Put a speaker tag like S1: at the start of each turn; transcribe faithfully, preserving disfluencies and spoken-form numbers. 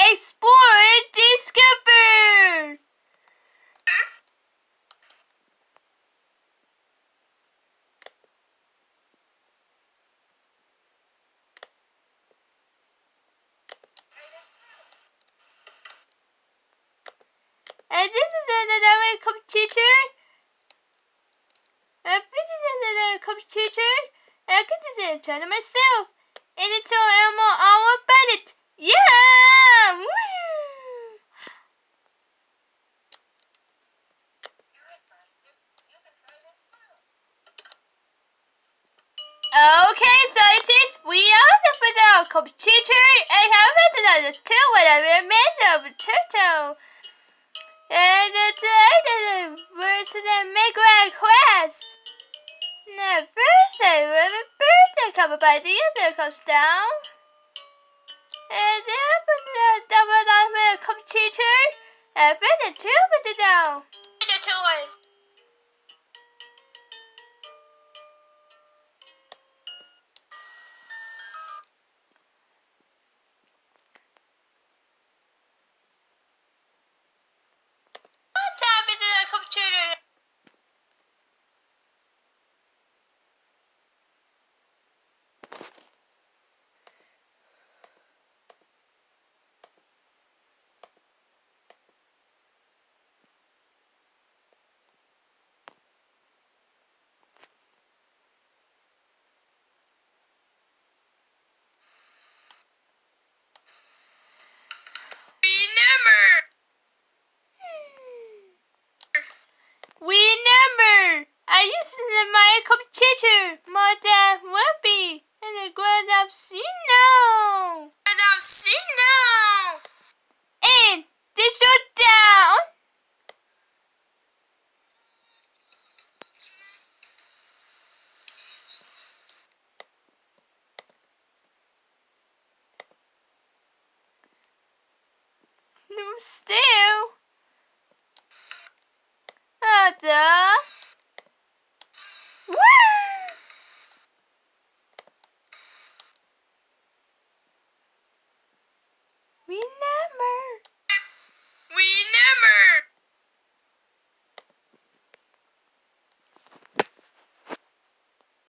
S1: Explore and discover! And this is another computer. And this is another computer. And I can just enjoy it myself. And it's all animal all about it. Yeah! Woo! Okay, scientists, we are the final computer. I have another two when I remain of turtle. And it's another version of make a quest. Now first I remember to come by the other comes down. And then put the double on the computer. And then the two with it down. The toy. Tap into the computer. Remember, I used to my computer more than will be, and the grown up see now. Grown up see now. And this shut down. No, still.